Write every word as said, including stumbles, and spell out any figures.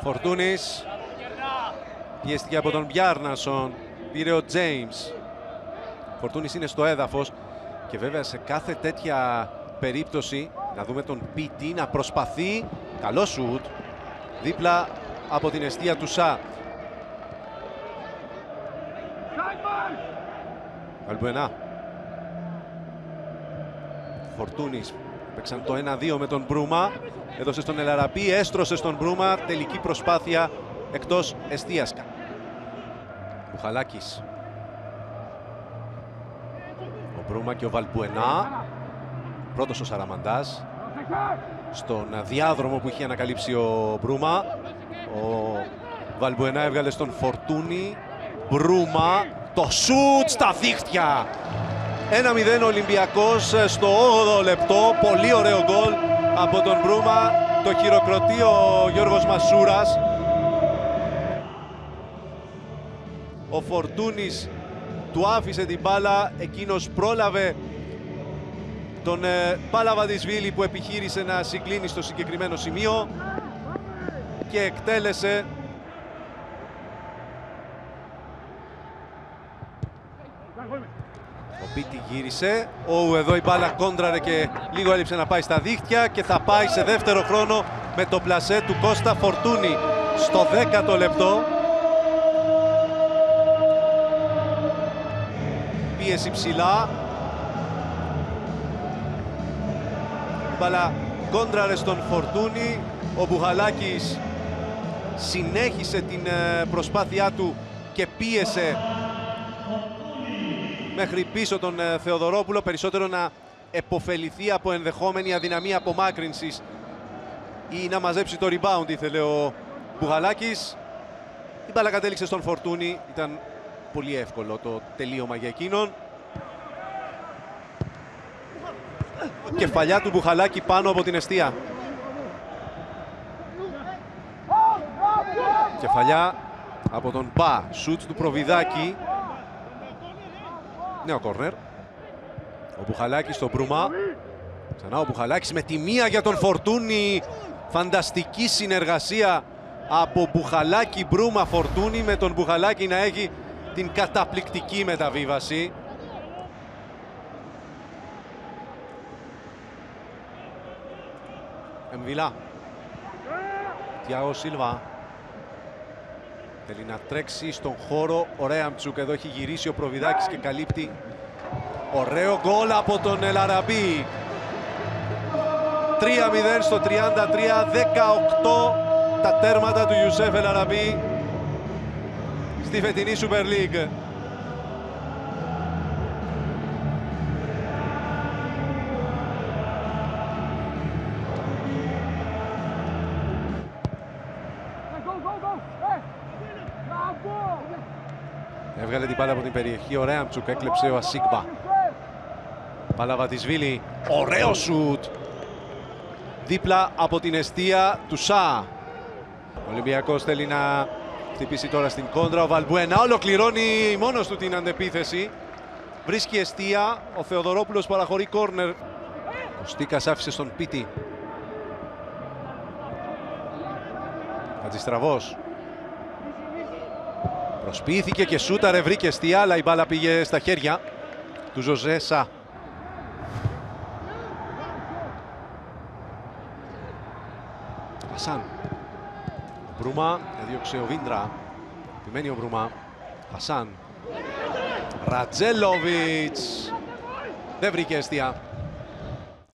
Φορτούνης. Πιέστηκε από τον Μπιάρνασον. Πήρε ο Τζέιμς. Φορτούνης είναι στο έδαφος. Και βέβαια σε κάθε τέτοια περίπτωση να δούμε τον Πίτι να προσπαθεί. Καλό σουτ. Δίπλα από την εστία του Σα. Βαλμπουενά. Φορτούνης. Παίξαν το ένα δύο με τον Μπρούμα. Έδωσε στον Ελαραμπή, έστρωσε στον Μπρούμα. Τελική προσπάθεια εκτός εστίας. Μπουχαλάκης. Ο Μπρούμα και ο Βαλμπουενά. Πρώτος ο Σαραμαντάς. Στον διάδρομο που είχε ανακαλύψει ο Μπρούμα. Ο Βαλμπουενά έβγαλε στον Φορτούνη. Μπρούμα. Το σουτ στα δίχτυα. ένα μηδέν Ολυμπιακός στο όγδοο λεπτό. Πολύ ωραίο γκολ από τον Μπρούμα. Το χειροκροτεί ο Γιώργος Μασούρας. Ο Φορτούνης του άφησε την μπάλα. Εκείνος πρόλαβε τον ε, Παλαβαντισβίλη που επιχείρησε να συγκλίνει στο συγκεκριμένο σημείο και εκτέλεσε. Ο Πίτι γύρισε. Ου, εδώ η μπάλα κόντραρε και λίγο έλειψε να πάει στα δίχτυα και θα πάει σε δεύτερο χρόνο με το πλασέ του Κώστα Φορτούνη στο δέκατο λεπτό. Πίεση ψηλά. Η μπάλα κόντραρε στον Φορτούνη. Ο Μπουχαλάκης συνέχισε την προσπάθειά του και πίεσε μέχρι πίσω τον Θεοδωρόπουλο, περισσότερο να επωφεληθεί από ενδεχόμενη αδυναμία απομάκρυνσης ή να μαζέψει το rebound, ήθελε ο Μπουχαλάκης. Η μπάλα κατέληξε στον Φορτούνη, ήταν πολύ εύκολο το τελείωμα για εκείνον. Κεφαλιά του Μπουχαλάκη πάνω από την εστία. Κεφαλιά από τον Μπα, σουτ του Προβιδάκη. Νέο κόρνερ. Ο Μπουχαλάκης στον Μπρούμα. Ξανά ο Μπουχαλάκης με τη μία για τον Φορτούνη. Φανταστική συνεργασία από Μπουχαλάκη, Μπρούμα, Φορτούνη, με τον Μπουχαλάκη να έχει την καταπληκτική μεταβίβαση. Εμβιλά. Τιάο Σίλβα. Θέλει να τρέξει στον χώρο ο Ρέαμτσουκ. Εδώ έχει γυρίσει ο Προβιδάκης και καλύπτει. Ωραίο γκολ από τον Ελαραμπή. τρία μηδέν στο τριάντα τρία, δεκαοκτώ τα τέρματα του Ιουσέφ Ελαραμπή στη φετινή Super League. Έβγαλε την μπάλα από την περιοχή ο Ρέαμτσουκ, έκλεψε ο Ασίγμπα. Παλαβαντισβίλη, ωραίο σουτ. Δίπλα από την εστία του Σα. Ο Ολυμπιακός θέλει να χτυπήσει τώρα στην κόντρα. Ο Βαλμπουενά ολοκληρώνει μόνος του την αντεπίθεση. Βρίσκει εστία, ο Θεοδωρόπουλος παραχωρεί κόρνερ. Κωστίκας άφησε στον Πίτι. Αντιστραβός. Προσποιήθηκε και σούταρε, βρήκε εστία, αλλά η μπάλα πήγε στα χέρια του Ζωζέ Σα. Χασάν. Ο Μπρούμα, έδιωξε ο Βίντρα. Επιμένει ο Μπρούμα. Χασάν. Ρατζέλοβιτς. Δεν βρήκε εστία.